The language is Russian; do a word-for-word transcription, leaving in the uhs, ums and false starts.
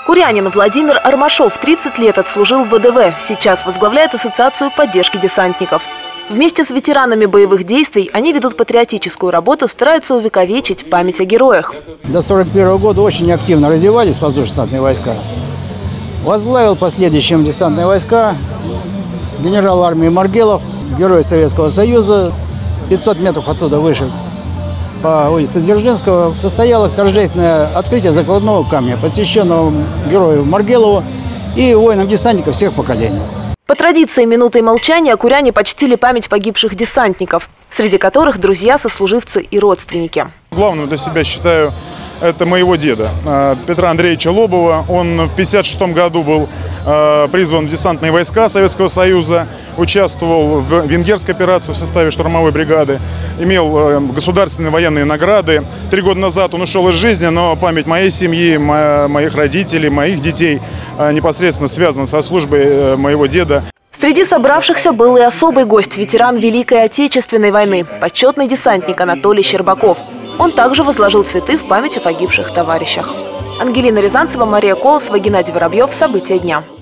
Курянин Владимир Армашов тридцать лет отслужил в вэ дэ вэ, сейчас возглавляет Ассоциацию поддержки десантников. Вместе с ветеранами боевых действий они ведут патриотическую работу, стараются увековечить память о героях. До сорок первого года очень активно развивались воздушно-десантные войска. Возглавил последующим десантные войска генерал армии Маргелов, герой Советского Союза. пятьсот метров отсюда выше, по улице Дзержинского, состоялось торжественное открытие закладного камня, посвященного герою Маргелову и воинам-десантникам всех поколений. По традиции минутой молчания куряне почтили память погибших десантников, среди которых друзья, сослуживцы и родственники. Главным для себя считаю это моего деда Петра Андреевича Лобова. Он в пятьдесят шестом году был призван в десантные войска Советского Союза, участвовал в венгерской операции в составе штурмовой бригады, имел государственные военные награды. Три года назад он ушел из жизни, но память моей семьи, моих родителей, моих детей непосредственно связана со службой моего деда. Среди собравшихся был и особый гость, ветеран Великой Отечественной войны, почетный десантник Анатолий Щербаков. Он также возложил цветы в память о погибших товарищах. Ангелина Рязанцева, Мария Колосова, Геннадий Воробьев. События дня.